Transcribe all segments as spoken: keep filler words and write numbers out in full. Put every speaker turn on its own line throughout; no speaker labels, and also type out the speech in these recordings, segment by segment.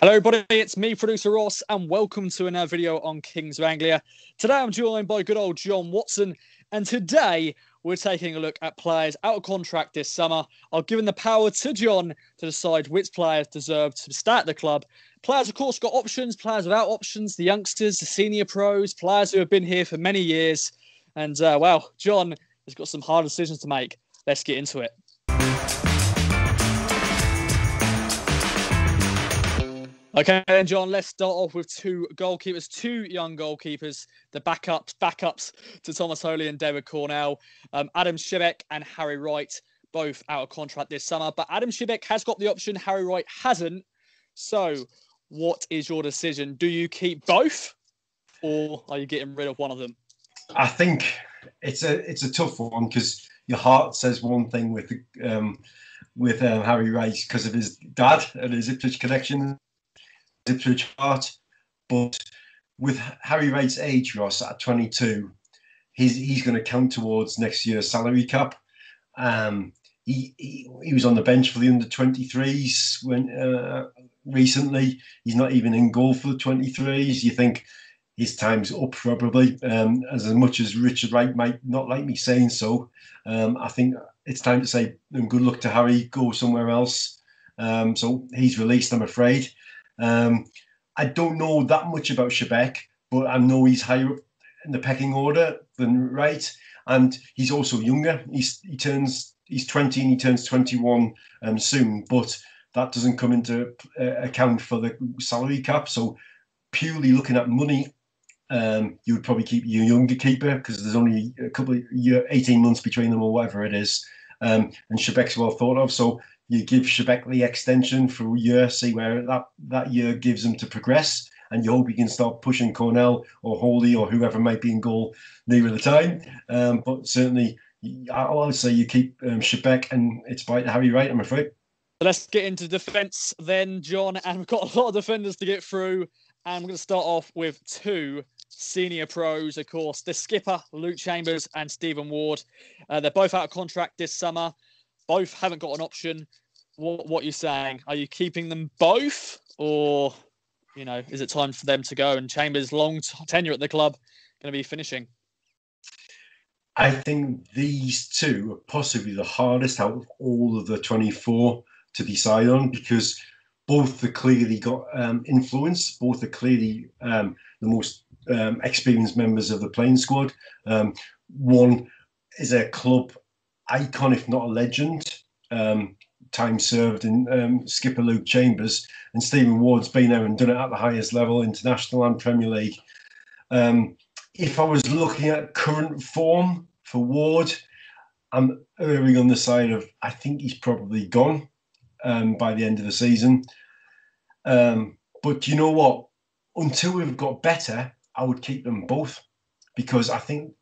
Hello everybody, it's me, producer Ross, and welcome to another video on Kings of Anglia. Today I'm joined by good old Jon Watson, and today we're taking a look at players out of contract this summer. I've given the power to Jon to decide which players deserve to stay at the club. Players, of course, got options, players without options, the youngsters, the senior pros, players who have been here for many years. And, uh, well, Jon has got some hard decisions to make. Let's get into it. Okay, then, Jon, let's start off with two goalkeepers, two young goalkeepers, the backups, backups to Thomas Holy and David Cornell. Um, Adam Shibek and Harry Wright, both out of contract this summer. But Adam Shibek has got the option, Harry Wright hasn't. So what is your decision? Do you keep both or are you getting rid of one of them?
I think it's a it's a tough one because your heart says one thing with, um, with um, Harry Wright because of his dad and his Ipswich connection. Ipswich heart, but with Harry Wright's age, Ross, at twenty-two, he's he's going to count towards next year's salary cap. Um, he, he he was on the bench for the under twenty-threes when uh, recently. He's not even in goal for the twenty-threes. You think his time's up probably. Um, as much as Richard Wright might not like me saying so, um, I think it's time to say good luck to Harry. Go somewhere else. Um, so he's released, I'm afraid. Um, I don't know that much about Shibek, but I know he's higher up in the pecking order than Wright, and he's also younger. He's he turns he's twenty and he turns twenty-one um, soon, but that doesn't come into uh, account for the salary cap. So purely looking at money, um, you would probably keep your younger keeper because there's only a couple of year, eighteen months between them or whatever it is, um, and Shibek's well thought of. So you give Shibek the extension for a year, see where that, that year gives him to progress, and you hope he can start pushing Cornell or Holy or whoever might be in goal nearer the time. Um, but certainly, I would say you keep um, Shibek, and it's by Harry Wright, I'm afraid.
Let's get into defence then, Jon, and we've got a lot of defenders to get through, and we're going to start off with two senior pros, of course, the skipper, Luke Chambers, and Stephen Ward. Uh, they're both out of contract this summer. Both haven't got an option. What, what are you saying? Are you keeping them both, or, you know, is it time for them to go? And Chambers' long tenure at the club going to be finishing?
I think these two are possibly the hardest out of all of the twenty-four to decide on because both are clearly got um, influence. Both are clearly um, the most um, experienced members of the playing squad. Um, one is a club icon, if not a legend. Um, time served in um, skipper Luke Chambers, and Stephen Ward's been there and done it at the highest level, international and Premier League. Um, if I was looking at current form for Ward, I'm erring on the side of I think he's probably gone um, by the end of the season. Um, but you know what? Until we've got better, I would keep them both because I think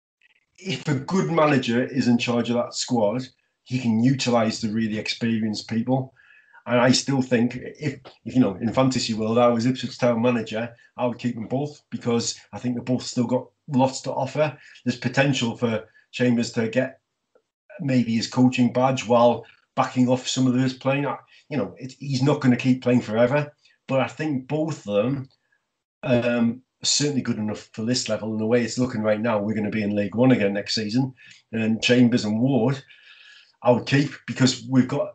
if a good manager is in charge of that squad, he can utilise the really experienced people. And I still think if, if, you know, in fantasy world, I was Ipswich Town manager, I would keep them both because I think they've both still got lots to offer. There's potential for Chambers to get maybe his coaching badge while backing off some of his playing. You know, it, he's not going to keep playing forever. But I think both of them um, are certainly good enough for this level. And the way it's looking right now, we're going to be in League One again next season. And Chambers and Ward, I would keep because we've got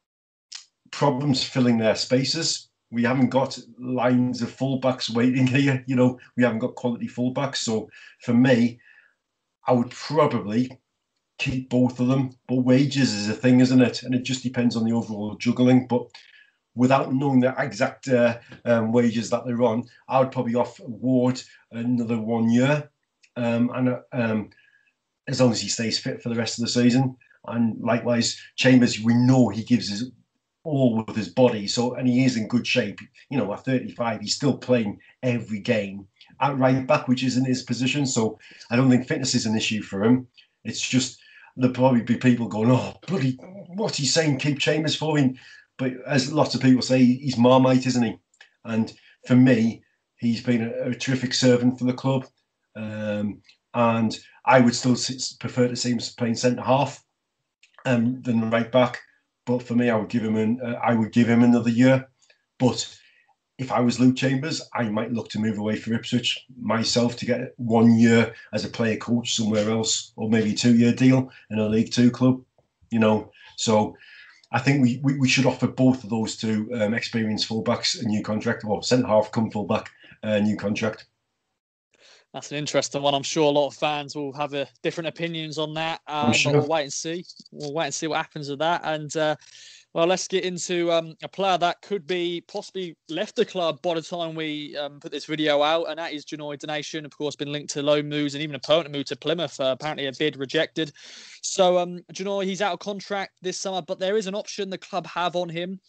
problems filling their spaces. We haven't got lines of fullbacks waiting here. You know, we haven't got quality fullbacks. So for me, I would probably keep both of them. But wages is a thing, isn't it? And it just depends on the overall juggling. But without knowing the exact uh, um, wages that they're on, I would probably offer Ward another one year. Um, and uh, um, as long as he stays fit for the rest of the season. And likewise, Chambers, we know he gives his all with his body, so and he is in good shape. You know, at thirty-five, he's still playing every game at right back, which isn't his position. So I don't think fitness is an issue for him. It's just there'll probably be people going, "Oh, bloody, what's he saying? Keep Chambers for him." But as lots of people say, he's Marmite, isn't he? And for me, he's been a, a terrific servant for the club. Um, and I would still prefer to see him playing centre half um, than right back. But for me, I would give him an uh, I would give him another year. But if I was Luke Chambers, I might look to move away from Ipswich myself to get one year as a player coach somewhere else, or maybe a two-year deal in a League Two club. You know, so I think we, we, we should offer both of those two um, experienced fullbacks a new contract, or centre half come fullback a new contract.
That's an interesting one. I'm sure a lot of fans will have a, different opinions on that. Um,
sure.
But we'll wait and see. We'll wait and see what happens with that. And uh, well, let's get into um, a player that could be possibly left the club by the time we um, put this video out, and that is Janoi Donation. Of course, been linked to loan moves and even a permanent move to Plymouth. Uh, apparently, a bid rejected. So um, Janoi, he's out of contract this summer, but there is an option the club have on him.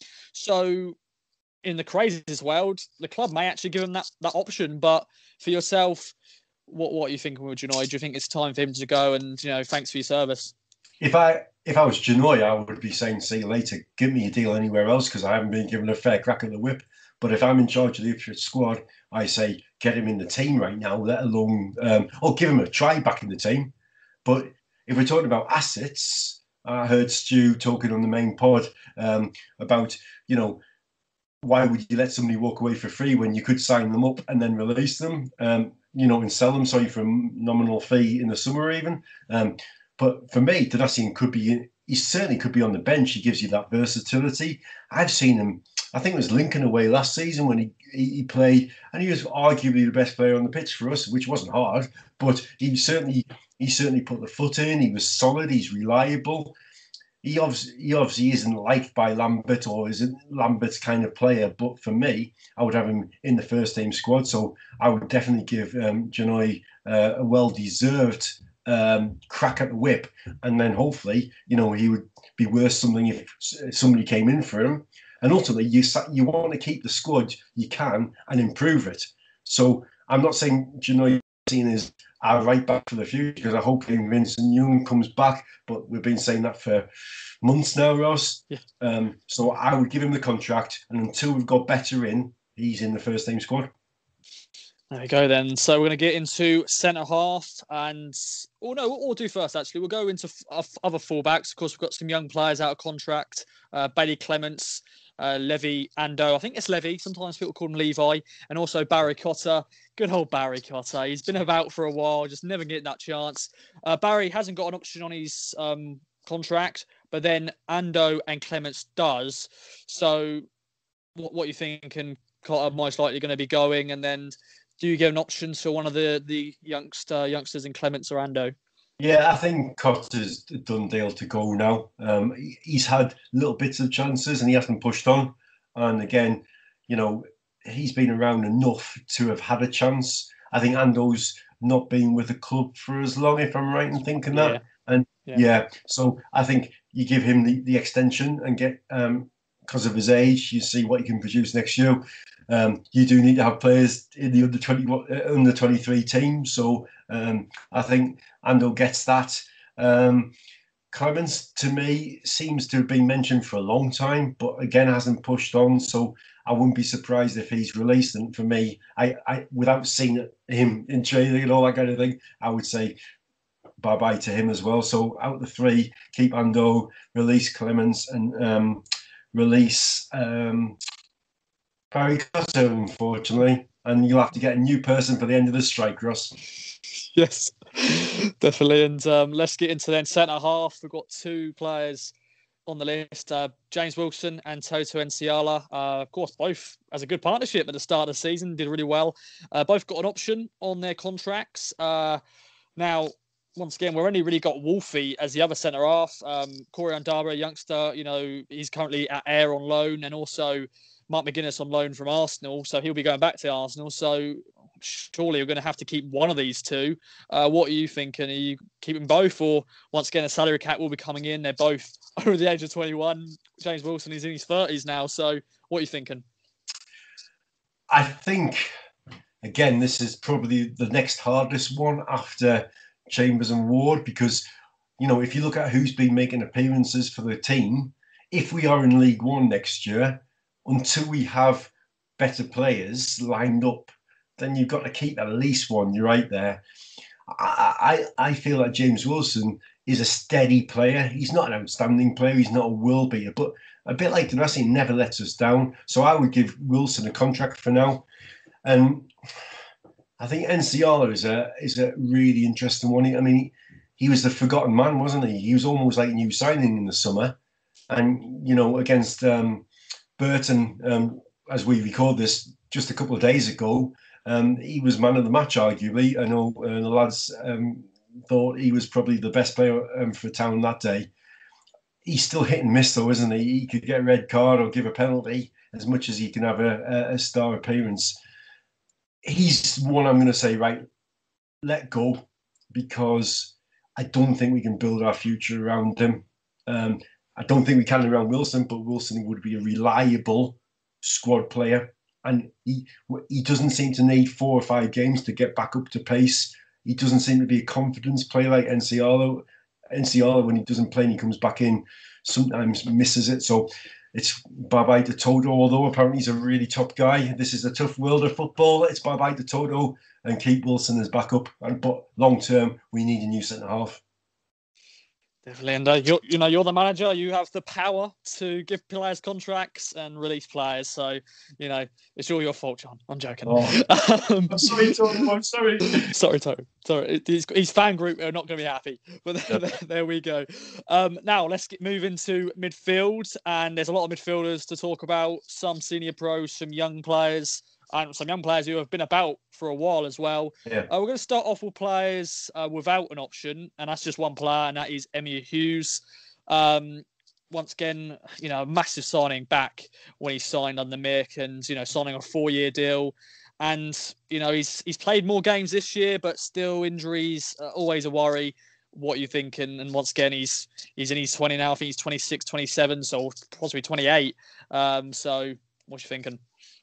So in the craziest world, the club may actually give him that that option. But for yourself, what what are you thinking with Janoi? Do you think it's time for him to go? And you know, thanks for your service.
If I if I was Janoi, I would be saying, see you later, give me a deal anywhere else, because I haven't been given a fair crack at the whip. But if I'm in charge of the Ipswich squad, I say, get him in the team right now, let alone, um, or give him a try back in the team. But if we're talking about assets, I heard Stu talking on the main pod um, about, you know, why would you let somebody walk away for free when you could sign them up and then release them, um, you know, and sell them, sorry, for a nominal fee in the summer even. Um, But for me, Donation could be, he certainly could be on the bench. He gives you that versatility. I've seen him, I think it was Lincoln away last season when he, he played, and he was arguably the best player on the pitch for us, which wasn't hard, but he certainly he certainly put the foot in. He was solid. He's reliable. He obviously, he obviously isn't liked by Lambert or isn't Lambert's kind of player, but for me, I would have him in the first team squad. So I would definitely give um, Janoi uh, a well-deserved um crack at the whip, and then hopefully, you know, he would be worth something if somebody came in for him. And ultimately, you you want to keep the squad you can and improve it. So I'm not saying Janoi is our right back for the future, because I hope Vincent Young comes back, but we've been saying that for months now, Ross. Yeah. Um, so I would give him the contract, and until we've got better in, he's in the first team squad.
There we go then. So we're going to get into centre half, and oh no, what we'll do first actually, we'll go into f- other fullbacks. Of course, we've got some young players out of contract. Uh, Bailey Clements, uh, Levy Ando. I think it's Levy. Sometimes people call him Levi, and also Barry Cotter. Good old Barry Cotter. He's been about for a while, just never getting that chance. Uh, Barry hasn't got an option on his um, contract, but then Ando and Clements does. So, what what you think? And Cotter most likely going to be going, and then. Do you give an option to one of the the youngster youngsters in Clements or Ando?
Yeah, I think Cotter's a done deal to go now. Um, he's had little bits of chances and he hasn't pushed on. And again, you know, he's been around enough to have had a chance. I think Ando's not been with the club for as long, if I'm right in thinking that. Yeah. And yeah. yeah, so I think you give him the, the extension and get, um, because of his age, you see what he can produce next year. Um, you do need to have players in the under twenty, under twenty-three team. So um, I think Ando gets that. Um, Clements, to me, seems to have been mentioned for a long time, but again, hasn't pushed on. So I wouldn't be surprised if he's released. And for me, I, I without seeing him in training and all that kind of thing, I would say bye-bye to him as well. So out of the three, keep Ando, release Clements, and um, release... Um, Barry Cotter, unfortunately, and you'll have to get a new person for the end of the strike, Ross.
Yes, definitely. And um, let's get into then centre half. We've got two players on the list: uh, James Wilson and Toto Nsiala. Uh, of course, both as a good partnership at the start of the season, did really well. Uh, both got an option on their contracts. Uh, now, once again, we've only really got Wolfie as the other centre half. Um, Corey Andaba, youngster, you know, he's currently at Ayr on loan, and also Mark McGuinness on loan from Arsenal, so he'll be going back to Arsenal. So surely we're going to have to keep one of these two. Uh, what are you thinking? Are you keeping both, or once again a salary cap will be coming in? They're both over the age of twenty-one. James Wilson is in his thirties now. So what are you thinking?
I think again this is probably the next hardest one after Chambers and Ward, because you know if you look at who's been making appearances for the team, if we are in League One next year, until we have better players lined up, then you've got to keep at least one. You're right there. I, I I feel like James Wilson is a steady player. He's not an outstanding player. He's not a world beater, but a bit like the rest, he never lets us down. So I would give Wilson a contract for now. And I think Enciala is a is a really interesting one. I mean, he, he was the forgotten man, wasn't he? He was almost like a new signing in the summer. And, you know, against um, Burton, um, as we record this just a couple of days ago, um, he was man of the match, arguably. I know uh, the lads um, thought he was probably the best player um, for Town that day. He's still hit and miss, though, isn't he? He could get a red card or give a penalty as much as he can have a, a star appearance. He's one I'm going to say, right, let go, because I don't think we can build our future around him. Um, I don't think we can around Wilson, but Wilson would be a reliable squad player. And he he doesn't seem to need four or five games to get back up to pace. He doesn't seem to be a confidence player like Enciala. Enciala, when he doesn't play and he comes back in, sometimes misses it. So it's bye-bye to Toto, although apparently he's a really top guy. This is a tough world of football. It's bye-bye to Toto and keep Wilson as backup. And, but long-term, we need a new centre-half.
Definitely, and uh, you're, you know, you're the manager. You have the power to give players contracts and release players. So, you know, it's all your fault, John. I'm joking.
Oh. um, I'm sorry, Toto. I'm sorry.
sorry, Toto. Sorry, his, his fan group are not going to be happy. But yep. there, there we go. Um, now let's get, move into midfield, and there's a lot of midfielders to talk about. Some senior pros, some young players. And some young players who have been about for a while as well.
Yeah.
Uh, we're going to start off with players uh, without an option, and that's just one player, and that is Emir Hughes. Um, once again, you know, a massive signing back when he signed under Mick, and you know, signing a four-year deal. And you know, he's he's played more games this year, but still injuries are always a worry. What you think? And, and once again, he's he's in his twenty now. I think he's twenty-six, twenty-seven, so possibly twenty-eight. Um, so, what you thinking?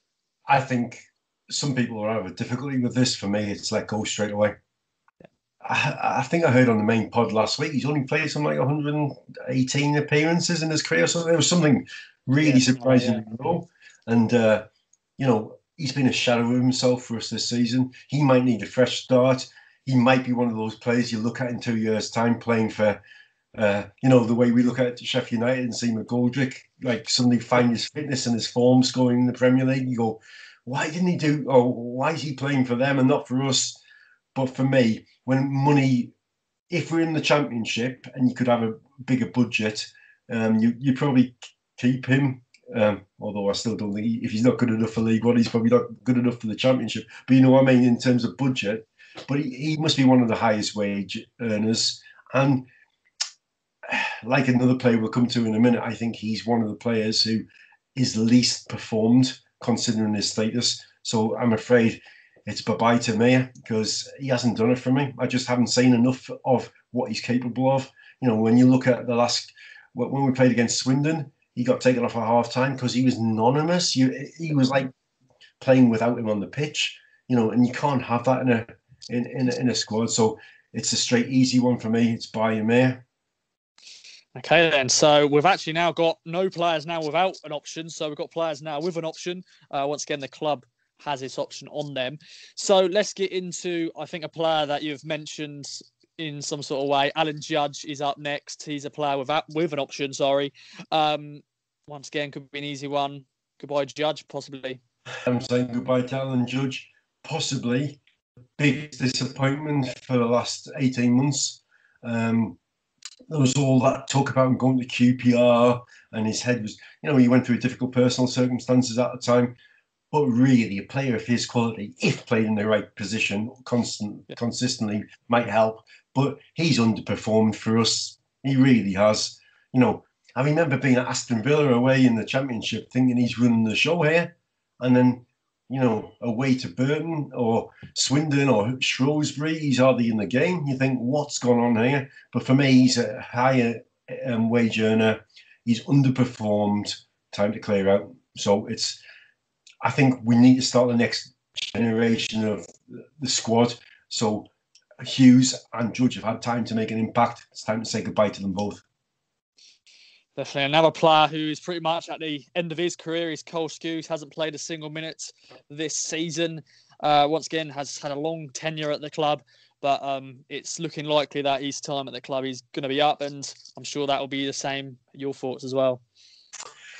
I think some people are having difficulty with this. For me, it's let go straight away. Yeah. I, I think I heard on the main pod last week, he's only played something like one hundred eighteen appearances in his career. So there was something really yeah, surprisingly yeah. low. And, uh, you know, he's been a shadow of himself for us this season. He might need a fresh start. He might be one of those players you look at in two years' time playing for, uh, you know, the way we look at Sheffield United and see McGoldrick, like suddenly find his fitness and his form scoring in the Premier League. You go, why didn't he do, or why is he playing for them and not for us? But for me, when money, if we're in the Championship and you could have a bigger budget, um, you you probably keep him. Um, although I still don't think, he, if he's not good enough for League One, he's probably not good enough for the Championship. But you know what I mean, in terms of budget. But he, he must be one of the highest wage earners. And like another player we'll come to in a minute, I think he's one of the players who is least performed considering his status. So I'm afraid it's bye-bye to me, because he hasn't done it for me. I just haven't seen enough of what he's capable of. You know, when you look at the last, when we played against Swindon, he got taken off at half-time because he was anonymous. You, he was like playing without him on the pitch, you know, and you can't have that in a in, in, a, in a squad. So it's a straight, easy one for me. It's by Emir.
Okay, then. So we've actually now got no players now without an option. So we've got players now with an option. Uh, once again, the club has its option on them. So let's get into, I think, a player that you've mentioned in some sort of way. Alan Judge is up next. He's a player without, with an option, sorry. Um, once again, could be an easy one. Goodbye, Judge, possibly.
I'm saying goodbye to Alan Judge. Possibly. Big disappointment for the last eighteen months. Um, There was all that talk about him going to Q P R, and his head was, you know, he went through difficult personal circumstances at the time. But really, a player of his quality, if played in the right position, constant, yeah. consistently, might help. But he's underperformed for us. He really has. You know, I remember being at Aston Villa away in the Championship, thinking he's running the show here, and then, you know, away to Burton or Swindon or Shrewsbury, he's hardly in the game. You think, what's gone on here? But for me, he's a higher um, wage earner. He's underperformed. Time to clear out. So it's, I think we need to start the next generation of the squad. So Hughes and Judge have had time to make an impact. It's time to say goodbye to them both.
Definitely another player who is pretty much at the end of his career is Cole Skuse. Hasn't played a single minute this season. Uh, once again, has had a long tenure at the club, but um, it's looking likely that his time at the club is going to be up, and I'm sure that will be the same. Your thoughts as well?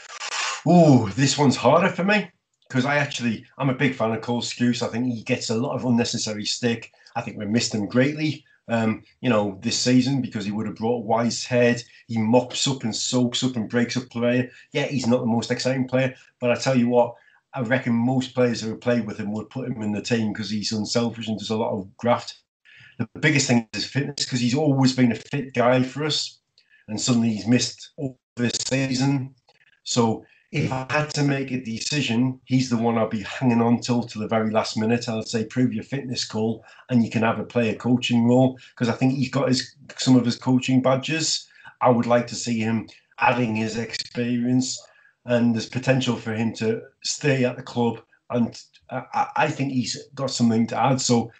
Oh, this one's harder for me because I actually, I'm a big fan of Cole Scouse. I think he gets a lot of unnecessary stick. I think we missed him greatly, um, you know, this season because he would have brought Wise head. He mops up and soaks up and breaks up player. Yeah, he's not the most exciting player, but I tell you what, I reckon most players who have played with him would put him in the team because he's unselfish and does a lot of graft. The biggest thing is fitness because he's always been a fit guy for us, and suddenly he's missed all this season. So if I had to make a decision, he's the one I'll be hanging on till to the very last minute. I'd say prove your fitness, Cole, and you can have a player coaching role because I think he's got his some of his coaching badges. I would like to see him adding his experience, and there's potential for him to stay at the club. And I, I think he's got something to add. So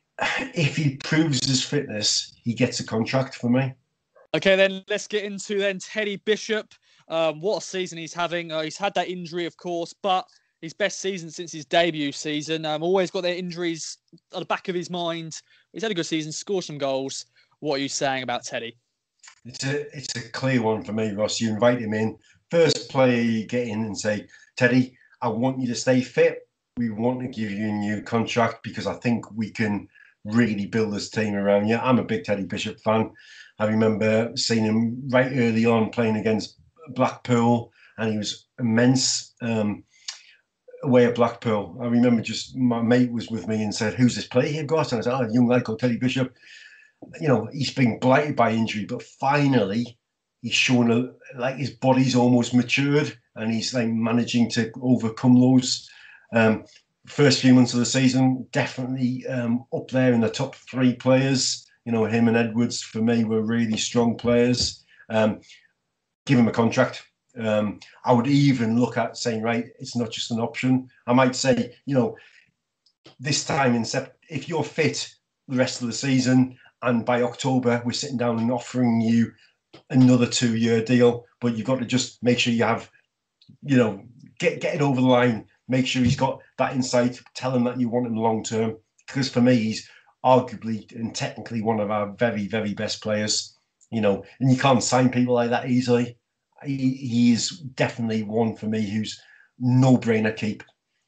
if he proves his fitness, he gets a contract for me.
Okay, then let's get into then Teddy Bishop. Um, what a season he's having. Uh, he's had that injury, of course, but his best season since his debut season. Um, always got their injuries at the back of his mind. He's had a good season, scored some goals. What are you saying about Teddy?
It's a it's a clear one for me, Ross. You invite him in. First player you get in and say, Teddy, I want you to stay fit. We want to give you a new contract because I think we can really build this team around you. I'm a big Teddy Bishop fan. I remember seeing him right early on playing against Blackpool, and he was immense um, away at Blackpool. I remember just my mate was with me and said, "Who's this player you've got?" And I said, "Oh, a young lad called Teddy Bishop." You know, he's been blighted by injury, but finally he's shown a, like his body's almost matured, and he's like managing to overcome those. Um, first few months of the season, definitely um, up there in the top three players. You know, him and Edwards for me were really strong players. Um, give him a contract. Um, I would even look at saying, right, it's not just an option. I might say, you know, this time in Sep- if you're fit the rest of the season, and by October we're sitting down and offering you another two-year deal, but you've got to just make sure you have, you know, get get it over the line. Make sure he's got that insight. Tell him that you want him long term. Because for me, he's arguably and technically one of our very, very best players. You know, and you can't sign people like that easily. He, he is definitely one for me who's no-brainer keep.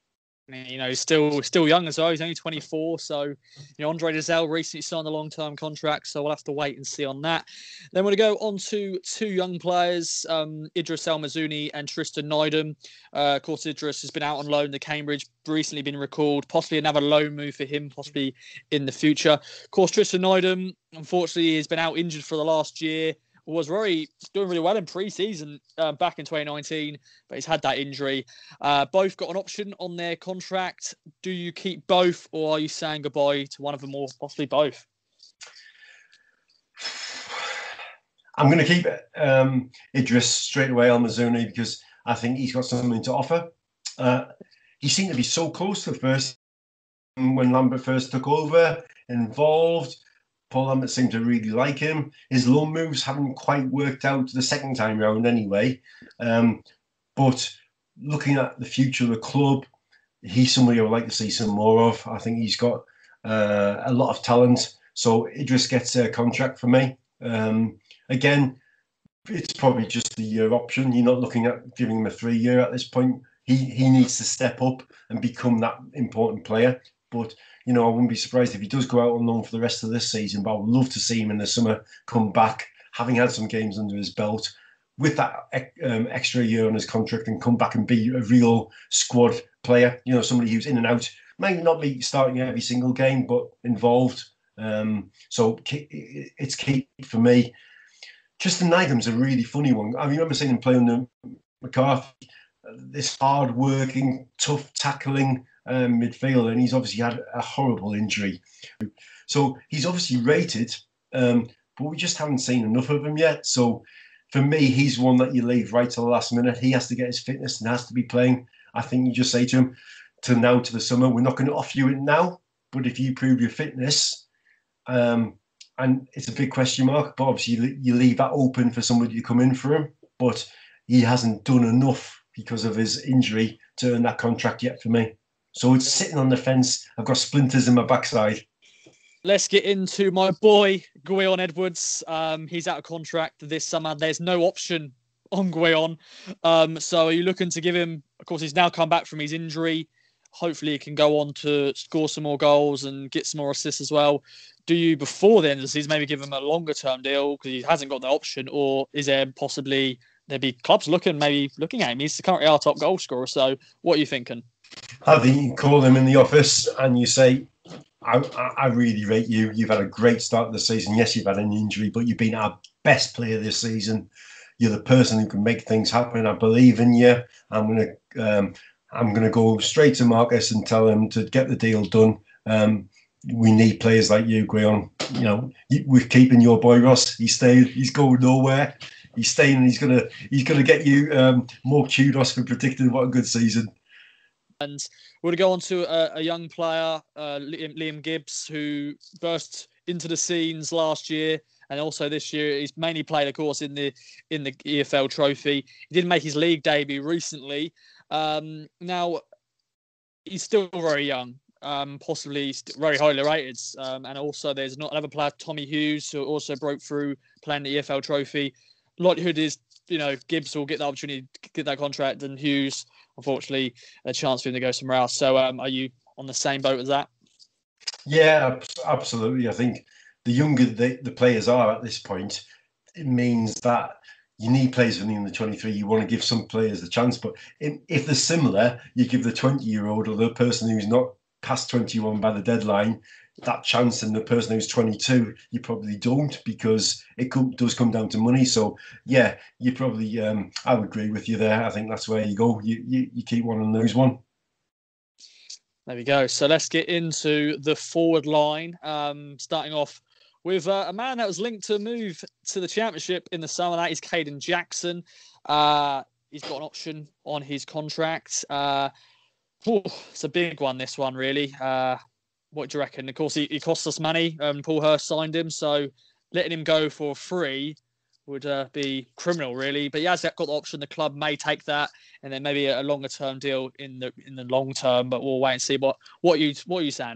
You know, he's still still young as well. He's only twenty-four. So, you know, Andre Dizelle recently signed a long-term contract. So we'll have to wait and see on that. Then we're going to go on to two young players, um, Idris El Mazouni and Tristan Nydam. Uh, of course, Idris has been out on loan to Cambridge, recently been recalled. Possibly another loan move for him, possibly in the future. Of course, Tristan Nydam, unfortunately, has been out injured for the last year. Was very doing really well in pre-season uh, back in twenty nineteen, but he's had that injury. Uh, both got an option on their contract. Do you keep both, or are you saying goodbye to one of them, or possibly both?
I'm going to keep um, Idris straight away, El Mazouni, because I think he's got something to offer. Uh, he seemed to be so close to the first when Lambert first took over, involved. Paul Lambert seemed to really like him. His loan moves haven't quite worked out the second time round anyway. Um, but looking at the future of the club, he's somebody I would like to see some more of. I think he's got uh, a lot of talent. So Idris gets a contract for me. Um, again, it's probably just the year option. You're not looking at giving him a three year at this point. He he needs to step up and become that important player. But you know, I wouldn't be surprised if he does go out on loan for the rest of this season, but I would love to see him in the summer come back, having had some games under his belt, with that um, extra year on his contract and come back and be a real squad player, you know, somebody who's in and out, might not be starting every single game, but involved. Um, so it's key for me. Tristan Nydam's a really funny one. I remember seeing him play under McCarthy, this hard-working, tough tackling Um, midfielder, and he's obviously had a horrible injury. So he's obviously rated, um, but we just haven't seen enough of him yet. So for me, he's one that you leave right to the last minute. He has to get his fitness and has to be playing. I think you just say to him, to now to the summer, we're not going to offer you it now, but if you prove your fitness, um, and it's a big question mark, but obviously you, you leave that open for somebody to come in for him, but he hasn't done enough because of his injury to earn that contract yet for me. So it's sitting on the fence. I've got splinters in my backside.
Let's get into my boy, Gwion Edwards. Um, he's out of contract this summer. There's no option on Guion. Um, so are you looking to give him? Of course, he's now come back from his injury. Hopefully, he can go on to score some more goals and get some more assists as well. Do you, before the end of the season, maybe give him a longer term deal because he hasn't got the option, or is there possibly there be clubs looking maybe looking at him? He's currently our top goal scorer. So, what are you thinking?
I think you call him in the office and you say, I, I really rate you. You've had a great start to the season. Yes, you've had an injury, but you've been our best player this season. You're the person who can make things happen. I believe in you. I'm going to um, I'm going to go straight to Marcus and tell him to get the deal done. Um, we need players like you, Guion. You know, we're keeping your boy Ross. He's staying. He's going nowhere. He's staying, and he's gonna he's gonna get you um, more kudos for predicting what a good season.
And we're going to go on to a, a young player, uh, Liam, Liam Gibbs, who burst into the scenes last year and also this year. He's mainly played, of course, in the in the E F L Trophy. He did make his league debut recently. Um, now, he's still very young, um, possibly very highly rated. Um, and also there's another player, Tommy Hughes, who also broke through playing the E F L Trophy. Likelihood is, you know, Gibbs will get the opportunity to get that contract, and Hughes, unfortunately, a chance for him to go somewhere else. So um, are you on the same boat as that?
Yeah, absolutely. I think the younger the, the players are at this point, it means that you need players in the under twenty-three. You want to give some players a chance, but if they're similar, you give the twenty-year-old or the person who's not past twenty-one by the deadline that chance, and the person who's twenty-two, you probably don't, because it does come down to money. So yeah, you probably um, I would agree with you there. I think that's where you go. You you, you keep one and lose one.
There we go. So let's get into the forward line. Um, starting off with uh, a man that was linked to move to the Championship in the summer. That is Caden Jackson. Uh, he's got an option on his contract. Uh, oh, it's a big one, this one, really. Uh, what do you reckon? Of course, he, he cost us money. Um, Paul Hurst signed him, so letting him go for free would uh, be criminal, really. But he has got the option. The club may take that, and then maybe a longer term deal in the in the long term. But we'll wait and see. What what are you what are you saying?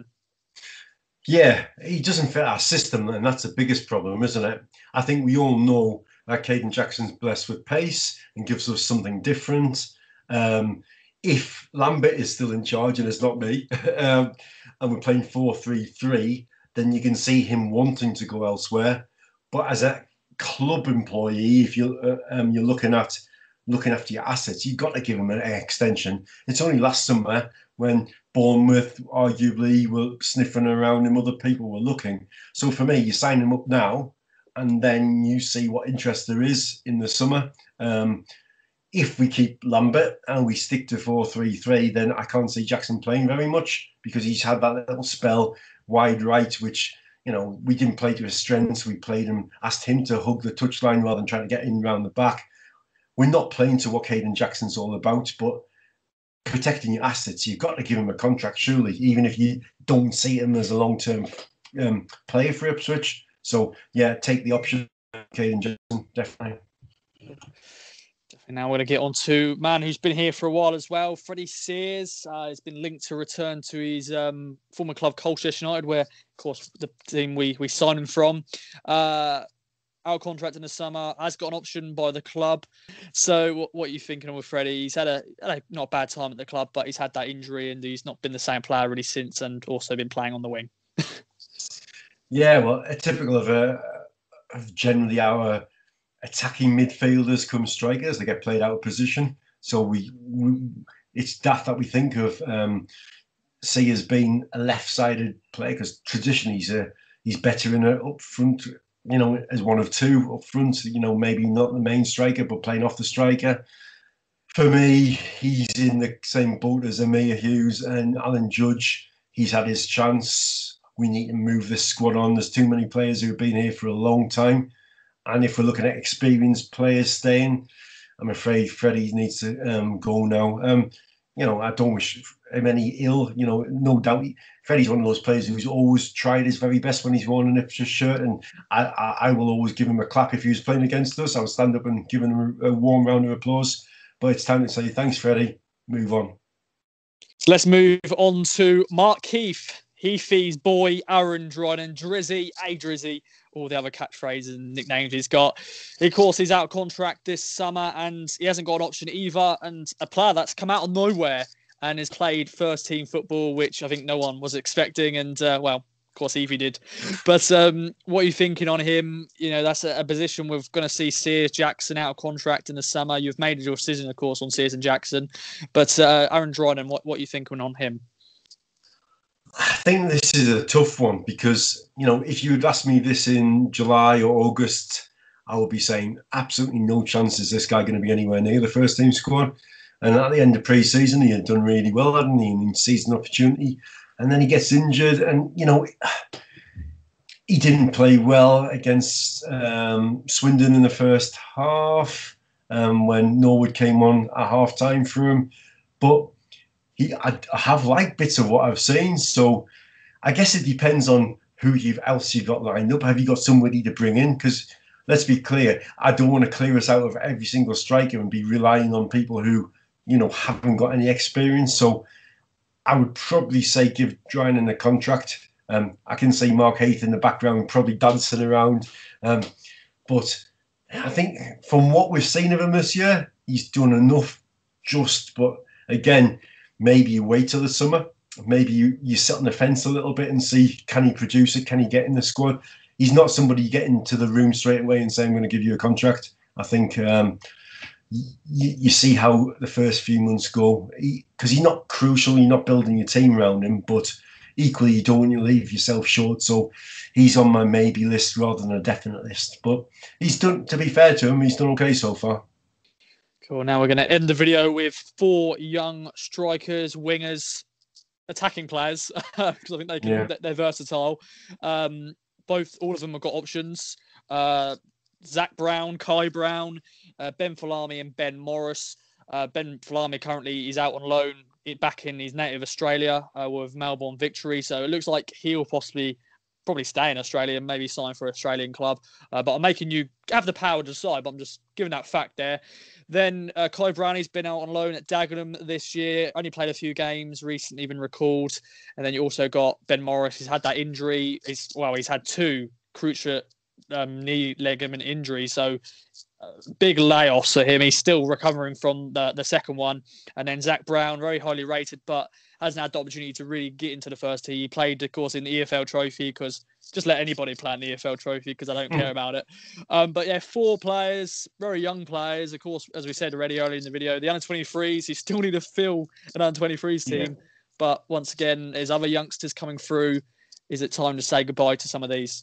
Yeah, he doesn't fit our system, and that's the biggest problem, isn't it? I think we all know that Caden Jackson's blessed with pace and gives us something different. Um, if Lambert is still in charge, and it's not me, um, and we're playing four three three, then you can see him wanting to go elsewhere. But as a club employee, if you're uh, um, you're looking at looking after your assets, you've got to give him an extension. It's only last summer when Bournemouth arguably were sniffing around and other people were looking. So for me, you sign him up now, and then you see what interest there is in the summer. Um, if we keep Lambert and we stick to four three three, then I can't see Jackson playing very much, because he's had that little spell wide right, which, you know, we didn't play to his strengths. We played him, asked him to hug the touchline rather than trying to get in around the back. We're not playing to what Caden Jackson's all about, but protecting your assets, you've got to give him a contract, surely, even if you don't see him as a long-term um, player for Ipswich. So, yeah, take the option, Caden Jackson, definitely.
Now we're going to get on to man who's been here for a while as well, Freddie Sears. Uh, he's been linked to return to his um, former club, Colchester United, where, of course, the team we, we signed him from. Uh, Our contract in the summer, has got an option by the club. So what, what are you thinking with Freddie? He's had a, had a not a bad time at the club, but he's had that injury and he's not been the same player really since, and also been playing on the wing.
Yeah, well, a typical of, a, of generally our attacking midfielders come strikers. They get played out of position. So we, we it's daft that we think of um, C as being a left-sided player, because traditionally he's, a, he's better in a up front, you know, as one of two up front, you know, maybe not the main striker, but playing off the striker. For me, he's in the same boat as Amir Hughes and Alan Judge. He's had his chance. We need to move this squad on. There's too many players who have been here for a long time. And if we're looking at experienced players staying, I'm afraid Freddie needs to um, go now. Um, you know, I don't wish him any ill. You know, no doubt, he, Freddie's one of those players who's always tried his very best when he's worn an Ipswich shirt, and I, I, I will always give him a clap if he was playing against us. I would stand up and give him a, a warm round of applause. But it's time to say thanks, Freddie. Move on.
So let's move on to Mark Keith. Heafy's boy, Aaron Dryden, Drizzy, A Drizzy, all the other catchphrases and nicknames he's got. Of course, he's out of contract this summer and he hasn't got an option either. And a player that's come out of nowhere and has played first team football, which I think no one was expecting. And, uh, well, of course, Evie did. But um, what are you thinking on him? You know, that's a, a position we're going to see Sears Jackson out of contract in the summer. You've made your decision, of course, on Sears and Jackson. But uh, Aaron Dryden, what, what are you thinking on him?
I think this is a tough one because, you know, if you had asked me this in July or August, I would be saying absolutely no chance is this guy going to be anywhere near the first team squad. And at the end of pre-season, he had done really well, hadn't he, in season opportunity. And then he gets injured and, you know, he didn't play well against um, Swindon in the first half um, when Norwood came on at half-time for him. But he, I, I have liked bits of what I've seen. So I guess it depends on who you've else you've got lined up. Have you got somebody to bring in? Because let's be clear, I don't want to clear us out of every single striker and be relying on people who, you know, haven't got any experience. So I would probably say give Dryden a contract. Um, I can see Mark Haith in the background probably dancing around. Um, but I think from what we've seen of him this year, he's done enough just. But again, maybe you wait till the summer. Maybe you, you sit on the fence a little bit and see, can he produce it? Can he get in the squad? He's not somebody you get into the room straight away and say, I'm going to give you a contract. I think um, you, you see how the first few months go. Because he, he's not crucial. You're not building your team around him. But equally, you don't want to leave yourself short. So he's on my maybe list rather than a definite list. But he's done, to be fair to him, he's done okay so far.
Cool. Now we're going to end the video with four young strikers, wingers, attacking players, because I think they can, yeah. they're versatile. Um, both, all of them have got options. Uh, Zach Brown, Kai Brown, uh, Ben Falami and Ben Morris. Uh, Ben Falami currently is out on loan back in his native Australia uh, with Melbourne Victory. So it looks like he'll possibly probably stay in Australia and maybe sign for an Australian club. Uh, but I'm making you have the power to decide, but I'm just giving that fact there. Then uh, Kai Brownie's been out on loan at Dagenham this year, only played a few games, recently been recalled. And then you also got Ben Morris, who's had that injury. He's, well, he's had two cruciate um, knee ligament injuries. So uh, big layoffs for him. He's still recovering from the, the second one. And then Zach Brown, very highly rated, but hasn't had the opportunity to really get into the first team. He played, of course, in the E F L Trophy because just let anybody play in the E F L Trophy because I don't care about it. Um, but yeah, four players, very young players. Of course, as we said already earlier in the video, the under twenty-threes, you still need to fill an under twenty-threes team. Yeah. But once again, there's other youngsters coming through. Is it time to say goodbye to some of these?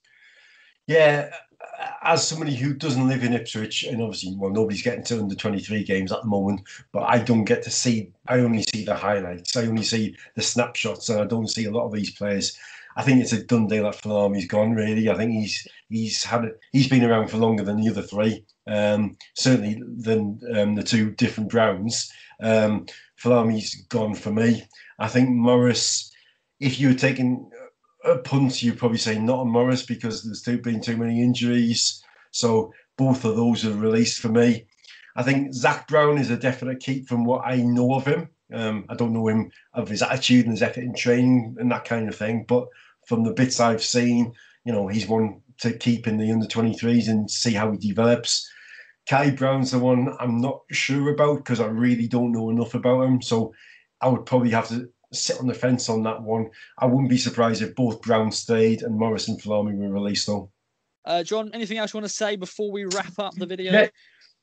Yeah, as somebody who doesn't live in Ipswich, and obviously, well, nobody's getting to under twenty-three games at the moment, but I don't get to see, I only see the highlights. I only see the snapshots, and I don't see a lot of these players. I think it's a done deal that Falami's gone, really. I think he's he's had he's been around for longer than the other three, um, certainly than um, the two different Browns. Um, Falami's gone for me. I think Morris, if you were taking a punt, you'd probably say not on Morris because there's too, been too many injuries. So both of those are released for me. I think Zach Brown is a definite keep from what I know of him. Um, I don't know him of his attitude and his effort in training and that kind of thing. But from the bits I've seen, you know, he's one to keep in the under twenty-threes and see how he develops. Kai Brown's the one I'm not sure about because I really don't know enough about him. So I would probably have to sit on the fence on that one. I wouldn't be surprised if both Brown stayed and Morris and Falami were released though.
Uh, John, anything else you want to say before we wrap up the video?
Yeah,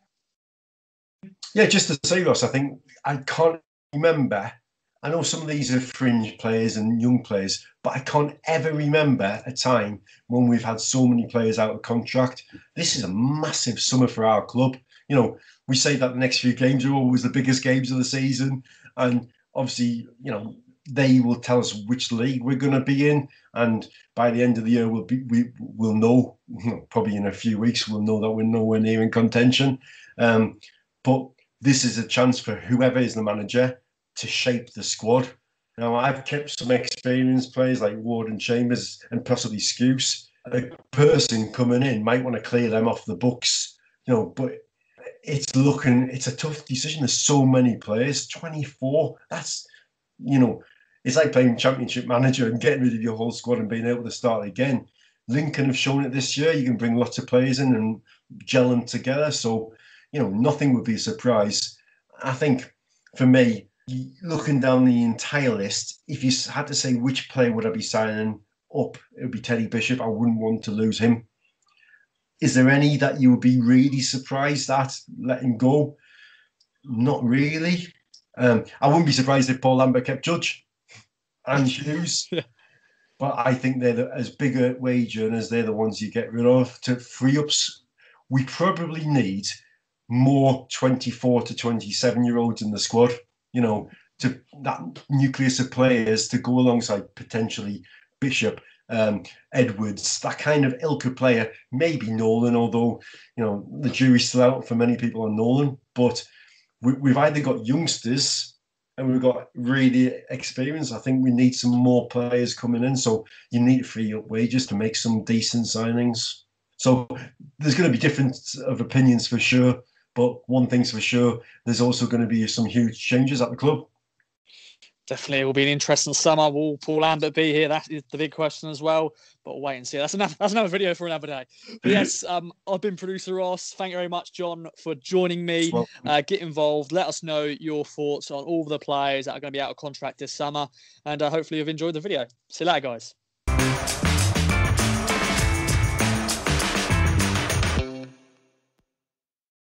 yeah just to say, Ross, I think I can't remember. I know some of these are fringe players and young players, but I can't ever remember a time when we've had so many players out of contract. This is a massive summer for our club. You know, we say that the next few games are always the biggest games of the season, and obviously, you know, they will tell us which league we're going to be in, and by the end of the year, we'll be we will know. You know, probably in a few weeks, we'll know that we're nowhere near in contention. Um, but this is a chance for whoever is the manager to shape the squad. Now, I've kept some experienced players like Ward and Chambers and possibly Skuse. A person coming in might want to clear them off the books, you know, but it's looking, it's a tough decision. There's so many players, twenty-four. That's, you know, it's like playing Championship Manager and getting rid of your whole squad and being able to start again. Lincoln have shown it this year. You can bring lots of players in and gel them together. So, you know, nothing would be a surprise. I think for me, looking down the entire list, if you had to say which player would I be signing up, it would be Teddy Bishop. I wouldn't want to lose him. Is there any that you would be really surprised at letting go? Not really. Um, I wouldn't be surprised if Paul Lambert kept Judge and Hughes. Yeah. But I think they're the, as big a wage earners, they're the ones you get rid of. To free ups, we probably need more twenty-four to twenty-seven year olds in the squad, you know, to that nucleus of players to go alongside potentially Bishop, um, Edwards, that kind of ilk of player, maybe Nolan, although, you know, the jury's still out for many people on Nolan. But we, we've either got youngsters and we've got really experience. I think we need some more players coming in. So you need to free up wages to make some decent signings. So there's going to be difference of opinions for sure. But one thing's for sure, there's also going to be some huge changes at the club.
Definitely, it will be an interesting summer. Will Paul Lambert be here? That is the big question as well. But we'll wait and see. That's another, that's another video for another day. But yes, um, I've been producer Ross. Thank you very much, Jon, for joining me. Well, uh, get involved. Let us know your thoughts on all the players that are going to be out of contract this summer. And uh, hopefully you've enjoyed the video. See you later, guys.